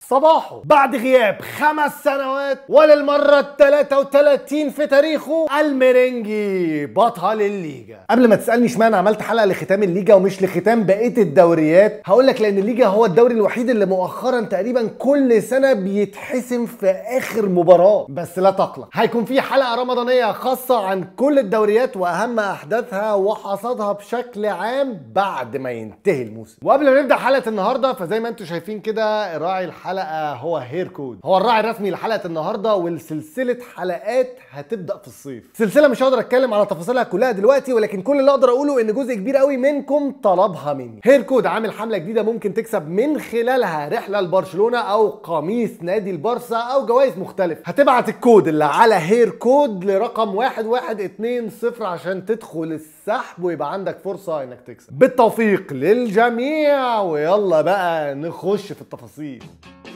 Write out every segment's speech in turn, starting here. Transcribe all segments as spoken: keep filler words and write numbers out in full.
صباحه بعد غياب خمس سنوات وللمرة الثلاثة وثلاثين في تاريخه الميرينجي بطل الليجا. قبل ما تسألني اشمعنى عملت حلقة لختام الليجا ومش لختام بقية الدوريات، هقولك لأن الليجا هو الدوري الوحيد اللي مؤخرا تقريبا كل سنة بيتحسم في آخر مباراة. بس لا تقلق، هيكون في حلقة رمضانية خاصة عن كل الدوريات وأهم أحداثها وحصادها بشكل عام بعد ما ينتهي الموسم. وقبل ما نبدأ حلقة النهاردة، فزي ما انتم شايفين كده راعي الحلقة هو هير كود، هو الراعي الرسمي لحلقة النهاردة والسلسلة حلقات هتبدأ في الصيف. سلسلة مش هقدر اتكلم على تفاصيلها كلها دلوقتي، ولكن كل اللي اقدر اقوله ان جزء كبير قوي منكم طلبها مني. هير كود عامل حملة جديدة ممكن تكسب من خلالها رحلة لبرشلونة او قميص نادي البارسا او جوائز مختلفة. هتبعت الكود اللي على هير كود لرقم واحد واحد اتنين صفر عشان تدخل السحب ويبقى عندك فرصة انك تكسب. بالتوفيق للجميع، ويلا بقى نخش في التفاصيل.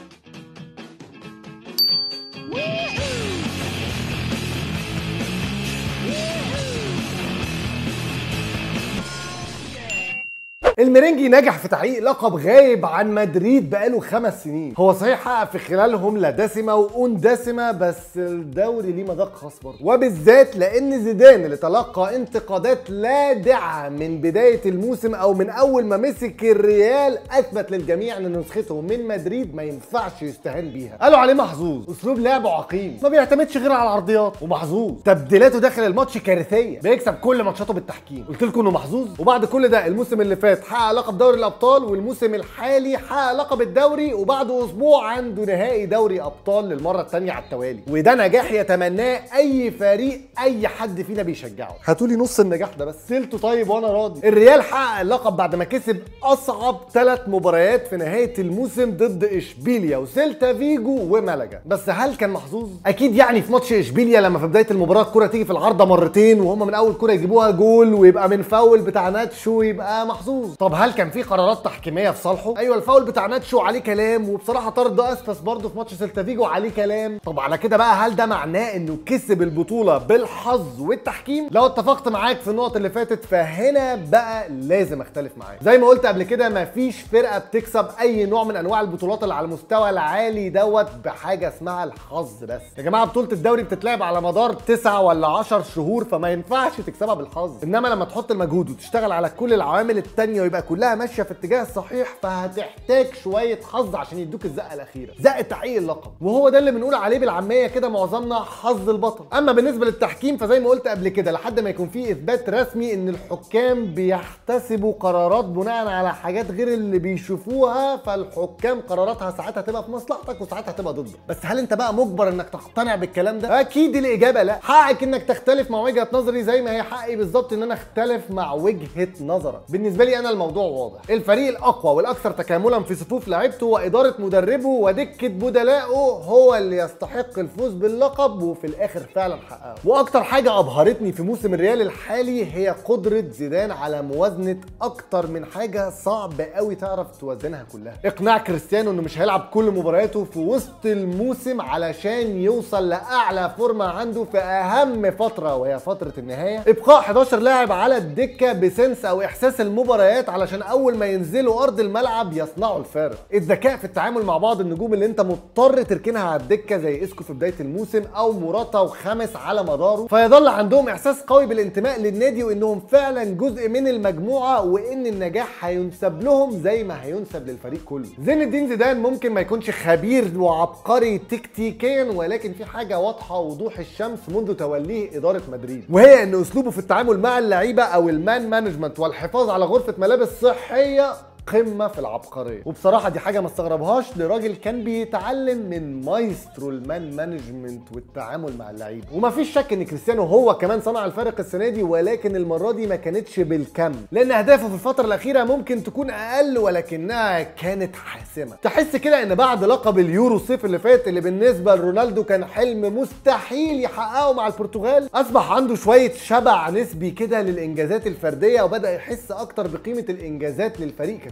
الميرينجي نجح في تحقيق لقب غايب عن مدريد بقاله خمس سنين. هو صحيح حقق في خلالهم لا دسمه واندسمه، بس الدوري ليه مذاق خاص برضه، وبالذات لان زيدان اللي تلقى انتقادات لاذعه من بدايه الموسم او من اول ما مسك الريال اثبت للجميع ان نسخته من مدريد ما ينفعش يستهان بيها. قالوا عليه محظوظ، اسلوب لعبه عقيم، ما بيعتمدش غير على العرضيات، ومحظوظ تبديلاته داخل الماتش كارثيه، بيكسب كل ماتشاته بالتحكيم. قلت لكم انه محظوظ. وبعد كل ده الموسم اللي فات حقق لقب دوري الابطال، والموسم الحالي حقق لقب الدوري، وبعد اسبوع عنده نهائي دوري ابطال للمره الثانيه على التوالي. وده نجاح يتمناه اي فريق اي حد فينا بيشجعه. هاتولي نص النجاح ده بس، سيلته طيب وانا راضي. الريال حقق اللقب بعد ما كسب اصعب ثلاث مباريات في نهايه الموسم ضد اشبيليا وسيلتا فيجو ومالاجا. بس هل كان محظوظ؟ اكيد يعني في ماتش اشبيليا لما في بدايه المباراه الكره تيجي في العارضه مرتين وهم من اول كره يجيبوها جول ويبقى من فاول بتاع ناتشو يبقى محظوظ. طب هل كان في قرارات تحكيميه في صالحه؟ ايوه، الفاول بتاع ناتشو عليه كلام، وبصراحه طرد اسفس برضه في ماتش سيلتا فيجو عليه كلام. طب على كده بقى هل ده معناه انه كسب البطوله بالحظ والتحكيم؟ لو اتفقت معاك في النقط اللي فاتت فهنا بقى لازم اختلف معاك. زي ما قلت قبل كده مفيش فرقه بتكسب اي نوع من انواع البطولات اللي على المستوى العالي دوت بحاجه اسمها الحظ بس. يا جماعه بطوله الدوري بتتلعب على مدار تسعة ولا عشر شهور، فما ينفعش تكسبها بالحظ. انما لما تحط المجهود وتشتغل على كل العوامل التانيه ويبقى كلها ماشيه في الاتجاه الصحيح، فهتحتاج شويه حظ عشان يدوك الزقه الاخيره، زقه تحقيق اللقب. وهو ده اللي بنقول عليه بالعاميه كده معظمنا حظ البطل. اما بالنسبه للتحكيم فزي ما قلت قبل كده، لحد ما يكون في اثبات رسمي ان الحكام بيحتسبوا قرارات بناء على حاجات غير اللي بيشوفوها، فالحكام قراراتها ساعتها هتبقى في مصلحتك وساعتها هتبقى ضدك. بس هل انت بقى مجبر انك تقتنع بالكلام ده؟ اكيد الاجابه لا. حقك انك تختلف مع وجهه نظري زي ما هي حقي بالظبط ان انا اختلف مع وجهه نظرك. بالنسبه لي انا الموضوع واضح. الفريق الاقوى والاكثر تكاملا في صفوف لعيبته واداره مدربه ودكه بدلائه هو اللي يستحق الفوز باللقب، وفي الاخر فعلا حققه. واكتر حاجه ابهرتني في موسم الريال الحالي هي قدره زيدان على موازنه اكتر من حاجه صعب قوي تعرف توازنها كلها. اقناع كريستيانو انه مش هيلعب كل مبارياته في وسط الموسم علشان يوصل لاعلى فورمه عنده في اهم فتره وهي فتره النهايه. ابقاء حداشر لاعب على الدكه بسنس او احساس المباريات علشان اول ما ينزلوا ارض الملعب يصنعوا الفارق. الذكاء في التعامل مع بعض النجوم اللي انت مضطر تركنها على الدكه زي اسكو في بدايه الموسم او موراتا وخامس على مداره، فيظل عندهم احساس قوي بالانتماء للنادي وانهم فعلا جزء من المجموعه وان النجاح هينسب لهم زي ما هينسب للفريق كله. زين الدين زيدان ممكن ما يكونش خبير وعبقري تكتيكيا، ولكن في حاجه واضحه وضوح الشمس منذ توليه اداره مدريد، وهي ان اسلوبه في التعامل مع اللعيبه او المان مانجمنت والحفاظ على غرفه ملابس صحيه قمه في العبقريه. وبصراحه دي حاجه ما استغربهاش لراجل كان بيتعلم من مايسترو المان مانجمنت والتعامل مع اللعيبه. ومفيش شك ان كريستيانو هو كمان صنع الفارق السنه دي، ولكن المره دي ما كانتش بالكم، لان اهدافه في الفتره الاخيره ممكن تكون اقل ولكنها كانت حاسمه. تحس كده ان بعد لقب اليورو الصيف اللي فات اللي بالنسبه لرونالدو كان حلم مستحيل يحققه مع البرتغال، اصبح عنده شويه شبع نسبي كده للانجازات الفرديه وبدا يحس اكتر بقيمه الانجازات للفريق ككل.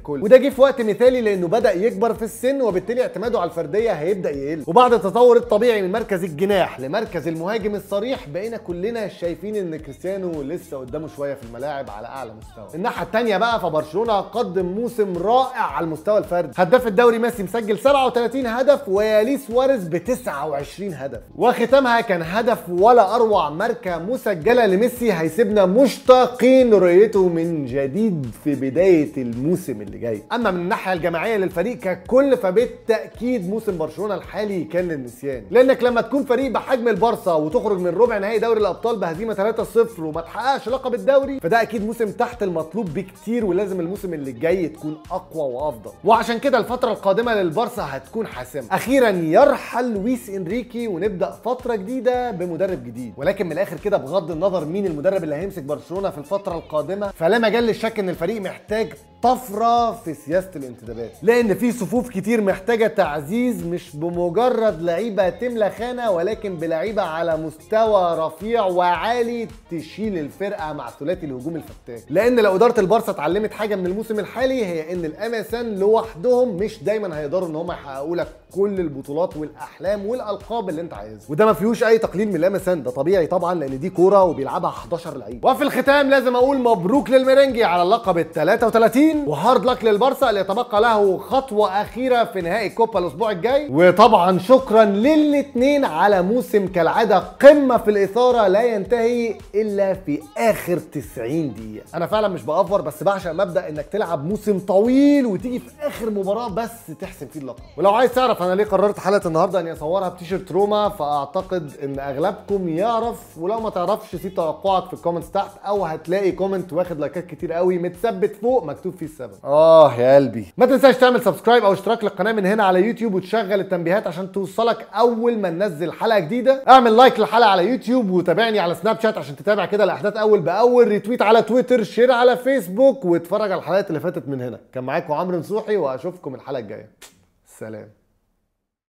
الكل، وده جه في وقت مثالي لانه بدا يكبر في السن وبالتالي اعتماده على الفرديه هيبدا يقل. وبعد التطور الطبيعي من مركز الجناح لمركز المهاجم الصريح بقينا كلنا شايفين ان كريستيانو لسه قدامه شويه في الملاعب على اعلى مستوى. الناحيه الثانيه بقى فبرشلونه قدم موسم رائع على المستوى الفردي. هداف الدوري ميسي مسجل سبعة وثلاثين هدف ويليه سواريز ب تسعة وعشرين هدف، وختامها كان هدف ولا اروع ماركه مسجله لميسي هيسيبنا مشتاقين لرؤيته من جديد في بدايه الموسم اللي جاي. اما من الناحيه الجماعيه للفريق ككل فبالتاكيد موسم برشلونه الحالي كان للنسيان، لانك لما تكون فريق بحجم البارسا وتخرج من ربع نهائي دوري الابطال بهزيمه ثلاثة صفر وما تحققش لقب الدوري فده اكيد موسم تحت المطلوب بكتير، ولازم الموسم اللي جاي تكون اقوى وافضل. وعشان كده الفتره القادمه للبارسا هتكون حاسمه. اخيرا يرحل لويس انريكي ونبدا فتره جديده بمدرب جديد. ولكن من الاخر كده بغض النظر مين المدرب اللي هيمسك برشلونه في الفتره القادمه فلا مجال للشك ان الفريق محتاج طفره في سياسه الانتدابات، لان في صفوف كتير محتاجه تعزيز، مش بمجرد لعيبه تملى خانه ولكن بلعيبه على مستوى رفيع وعالي تشيل الفرقه مع ثلاثي الهجوم الفتاك. لان لو اداره البارسا اتعلمت حاجه من الموسم الحالي هي ان الام اس ان لوحدهم مش دايما هيقدروا ان هم يحققوا لك كل البطولات والاحلام والالقاب اللي انت عايزها، وده ما فيهوش اي تقليل من الام اس ان، ده طبيعي طبعا لان دي كوره وبيلعبها حداشر لعيب. وفي الختام لازم اقول مبروك للميرينجي على اللقب ال ثلاثة وثلاثين وهارد لك للبارسا اللي يتبقى له خطوه اخيره في نهائي الكوبا الاسبوع الجاي. وطبعا شكرا للاثنين على موسم كالعاده قمه في الاثاره لا ينتهي الا في اخر تسعين دقيقه. انا فعلا مش بافور بس بعشق مبدا انك تلعب موسم طويل وتيجي في اخر مباراه بس تحسم فيه اللقب. ولو عايز تعرف انا ليه قررت حلقه النهارده اني اصورها بتيشيرت روما فاعتقد ان اغلبكم يعرف، ولو ما تعرفش سيب توقعك في الكومنتس تحت او هتلاقي كومنت واخد لايكات كتير قوي متثبت فوق مكتوب فيه السبب. اه يا قلبي. ما تنساش تعمل سبسكرايب او اشتراك للقناه من هنا على يوتيوب وتشغل التنبيهات عشان توصلك اول ما ننزل حلقه جديده. اعمل لايك للحلقه على يوتيوب وتابعني على سناب شات عشان تتابع كده الاحداث اول باول، ريتويت على تويتر، شير على فيسبوك، واتفرج على الحلقات اللي فاتت من هنا. كان معاكم عمرو نصوحي واشوفكم الحلقه الجايه. سلام.